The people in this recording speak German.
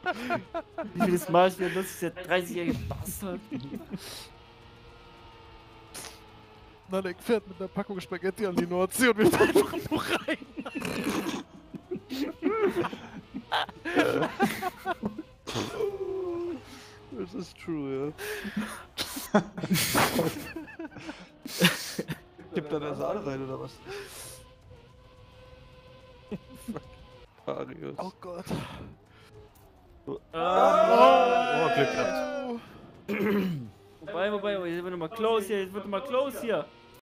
Wie vieles Mal ich wieder lustig, der 30-jährige Bastard. Nadek fährt mit einer Packung Spaghetti an die Nordsee und wirft einfach nur rein. Das ist true, ja. Gibt da der Sahne rein oder was? Marius. Oh Gott. Oh, Glück gehabt. wobei, jetzt wird nochmal close hier,